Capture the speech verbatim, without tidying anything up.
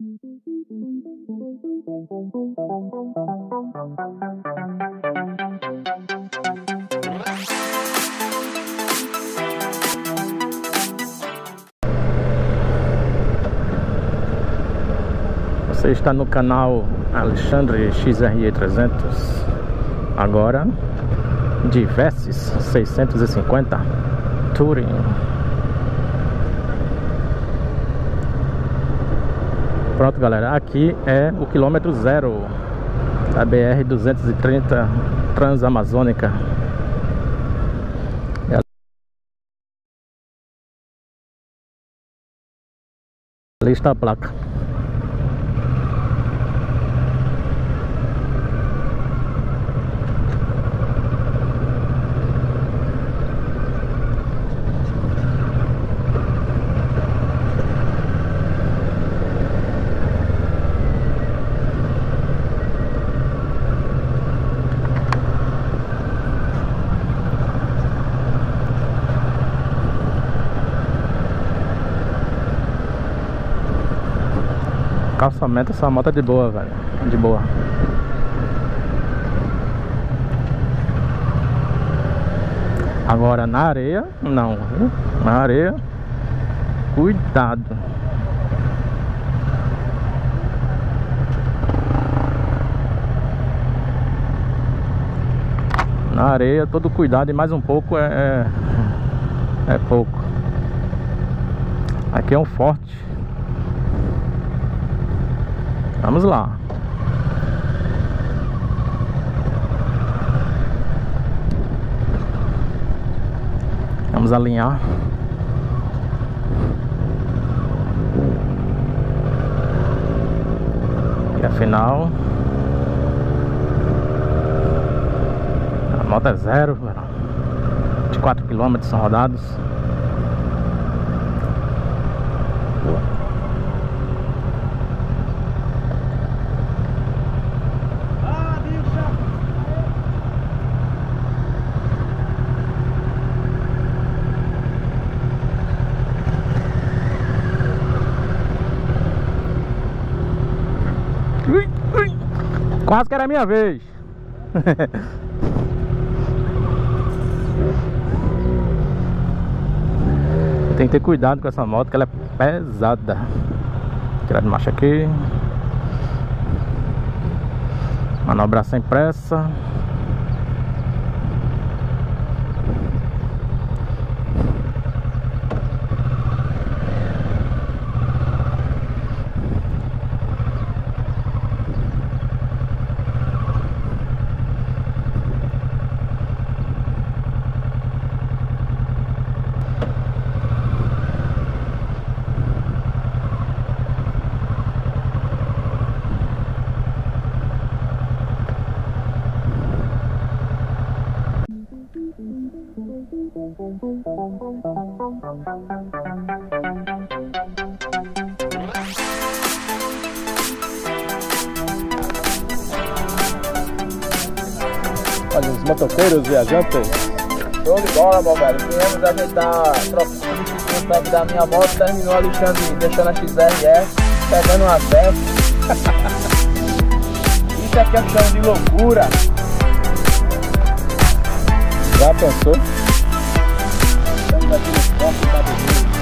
Você está no canal Alexandre X R E trezentos, agora de VERSYS seiscentos e cinquenta TOURER. Pronto, galera, aqui é o quilômetro zero da B R duzentos e trinta Transamazônica. Ali está a placa. Calçamento, essa moto é de boa, velho. De boa. Agora na areia, não. Viu? Na areia, cuidado. Na areia, todo cuidado e mais um pouco é, é, é pouco. Aqui é um Forte. Vamos lá. Vamos alinhar. E afinal, a moto é zero, vinte e quatro quilômetros são rodados. Quase que era a minha vez. Tem que ter cuidado com essa moto, que ela é pesada. Tirar de marcha aqui. Manobrar sem pressa. Olha os motoqueiros viajantes. Show de bola, meu velho. Viemos ajeitar a troca da minha moto. Terminou Alexandre deixando a X R E, pegando uma festa. Isso é questão de loucura. Já pensou? Estamos aqui no Forte, Cabedelo.